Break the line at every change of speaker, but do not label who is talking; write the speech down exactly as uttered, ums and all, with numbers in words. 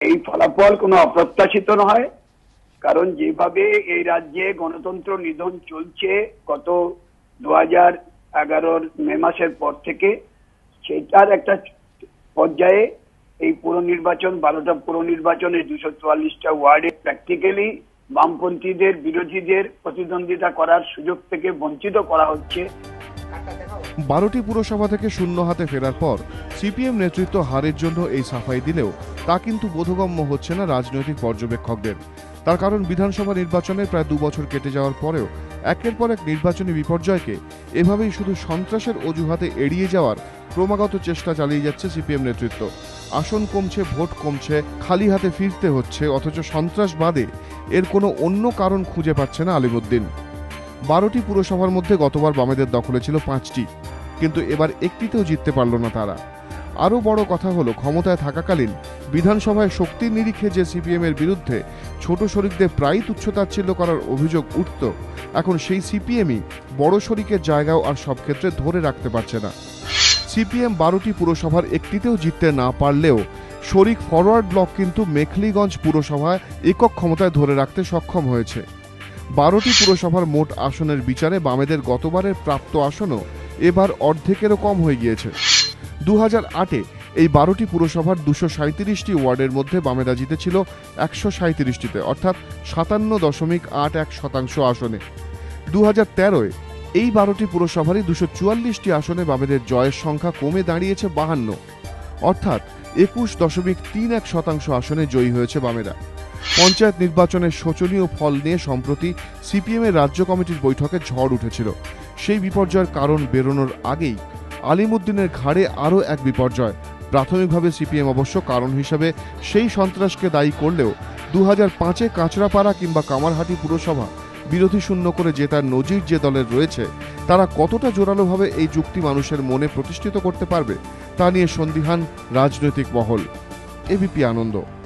এই ফলাফল কোনো অপ্রত্যাশিত নয়, কারণ যেভাবে এই রাজ্যে গণতন্ত্র নিধন চলছে গত দু হাজার এগারোর মে মাসের পর থেকে, সেটার একটা পর্যায়ে এই পুর নির্বাচন, বারোটা পুর নির্বাচনে দুশো চুয়াল্লিশটা ওয়ার্ডে প্র্যাকটিক্যালি বামপন্থীদের, বিরোধীদের প্রতিদ্বন্দ্বিতা করার সুযোগ থেকে বঞ্চিত করা হচ্ছে।
বারোটি পুরসভা থেকে শূন্য হাতে ফেরার পর সিপিএম নেতৃত্ব হারের জন্য এই সাফাই দিলেও তা কিন্তু বোধগম্য হচ্ছে না রাজনৈতিক পর্যবেক্ষকদের। তার কারণ বিধানসভা নির্বাচনে প্রায় দু বছর কেটে যাওয়ার পরেও একের পর এক নির্বাচনী বিপর্যয়কে এভাবেই শুধু সন্ত্রাসের অজুহাতে এড়িয়ে যাওয়ার ক্রমাগত চেষ্টা চালিয়ে যাচ্ছে সিপিএম নেতৃত্ব। আসন কমছে, ভোট কমছে, খালি হাতে ফিরতে হচ্ছে, অথচ সন্ত্রাস বাদে এর কোনো অন্য কারণ খুঁজে পাচ্ছে না আলিমুদ্দিন। বারোটি পুরসভার মধ্যে গতবার বামেদের দখলে ছিল পাঁচটি, কিন্তু এবার একটিতেও জিততে পারল না তারা। আরও বড় কথা হলো, ক্ষমতায় থাকাকালীন বিধানসভায় শক্তির নিরিখে যে সিপিএম এর বিরুদ্ধে ছোট শরিকদের প্রায়ই তুচ্ছতাচ্ছিল্য করার অভিযোগ উঠত, এখন সেই সিপিএমই বড় শরিকের জায়গাও আর সব ক্ষেত্রে ধরে রাখতে পারছে না। সিপিএম বারোটি পুরসভার একটিতেও জিততে না পারলেও শরিক ফরওয়ার্ড ব্লক কিন্তু মেখলিগঞ্জ পুরসভায় একক ক্ষমতায় ধরে রাখতে সক্ষম হয়েছে। বারোটি পুরসভার মোট আসনের বিচারে বামেদের গতবারের প্রাপ্ত আসনও এবার অর্ধেকেরও কম হয়ে গিয়েছে। দু হাজার আটে এই বারোটি পুরসভার দুশো সাঁত্রিশটি ওয়ার্ডের মধ্যে বামেরা জিতেছিল একশো সাঁত্রিশটিতে, অর্থাৎ সাতান্ন দশমিক আট এক শতাংশ আসনে। দু হাজার তেরোয় এই বারোটি পুরসভারই দুশো চুয়াল্লিশটি আসনে বামেদের জয়ের সংখ্যা কমে দাঁড়িয়েছে বাহান্ন, অর্থাৎ একুশ দশমিক তিন এক শতাংশ আসনে জয়ী হয়েছে বামেরা। পঞ্চায়েত নির্বাচনের শোচনীয় ফল নিয়ে সম্প্রতি সিপিএম এর রাজ্য কমিটির বৈঠকে ঝড় উঠেছিল। সেই বিপর্যয়ের কারণ বেরোনোর আগেই আলিমুদ্দিনের ঘাড়ে আরও এক বিপর্যয়। প্রাথমিকভাবে সিপিএম অবশ্য কারণ হিসেবে সেই সন্ত্রাসকে দায়ী করলেও দু হাজার পাঁচে কাঁচরাপাড়া কিংবা কামারহাটি পুরসভা বিরোধী শূন্য করে জেতার নজির যে দলের রয়েছে, তারা কতটা জোরালোভাবে এই যুক্তি মানুষের মনে প্রতিষ্ঠিত করতে পারবে তা নিয়ে সন্দিহান রাজনৈতিক মহল। এবিপি আনন্দ।